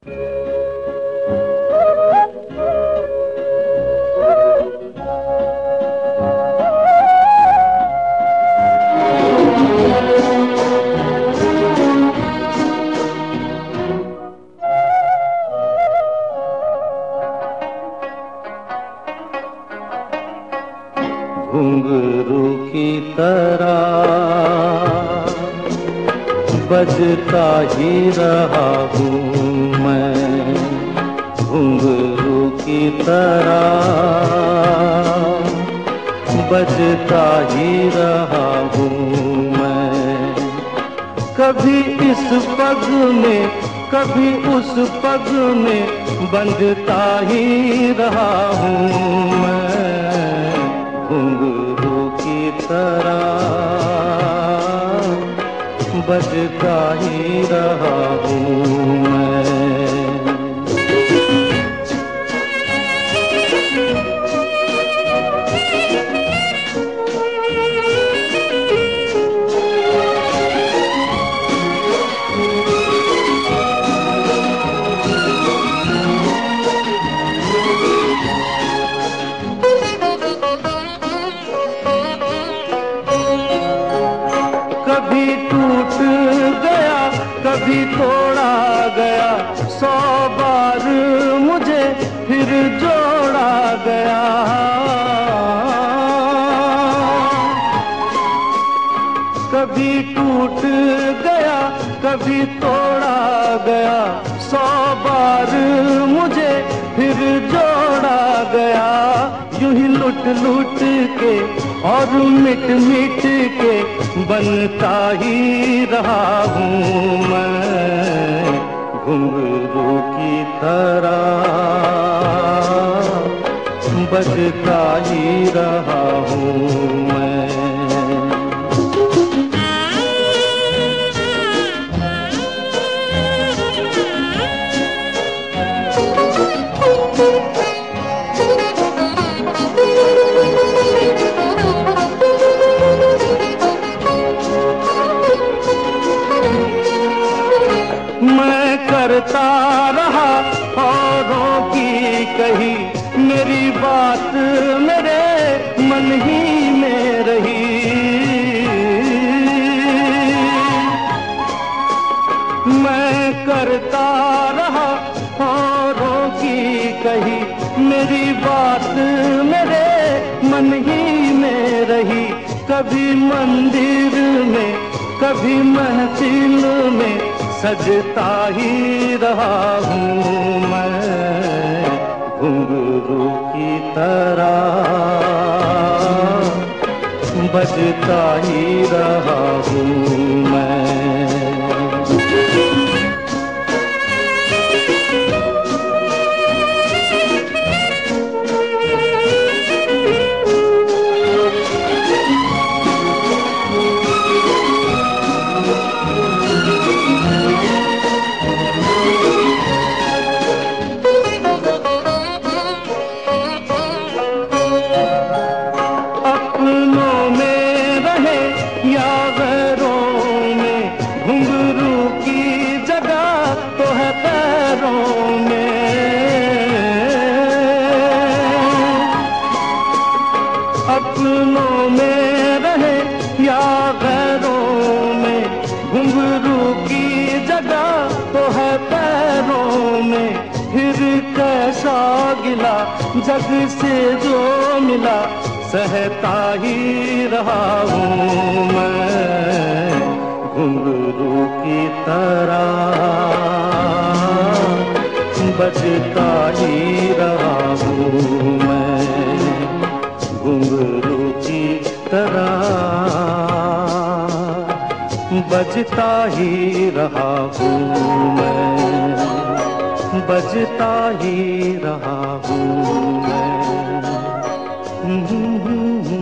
घुंघरू की तरह बजता ही रहा हूँ मैं, घुंघरू की तरह बजता ही रहा हूँ मैं। कभी इस पग में कभी उस पग में बंधता ही रहा हूँ मैं, घुंघरू की तरह बजता ही रहा हूँ मैं। कभी टूट गया कभी तोड़ा गया, 100 बार मुझे फिर जोड़ा गया। कभी टूट गया कभी तोड़ा गया, 100 बार मुझे फिर जोड़ा गया। यूं ही लुट लुट के और मिट मिट के बनता ही रहा हूँ मैं, घुंघरू की तरह बजता ही रहा हूँ मैं। मैं करता रहा औरों की कही, मेरी बात मेरे मन ही में रही। मैं करता रहा औरों की कही, मेरी बात मेरे मन ही में रही। कभी मंदिर में कभी महफिल में सजता ही रहा हूँ मैं, घुंघरू की तरह बजता ही रहा हूँ मैं। या गैरों में घुंघरू की जगह तो है पैरों में। अपनों में रहे या गैरों में घुंघरू की जगह तो है पैरों में। फिर कैसा गिला जग से जो मिला सहता ही रहा हूँ मैं, घुंघरू की तरह बजता ही रहा हूँ मैं, घुंघरू की तरह बजता ही रहा हूँ मैं, बजता ही रहा हूँ मैं।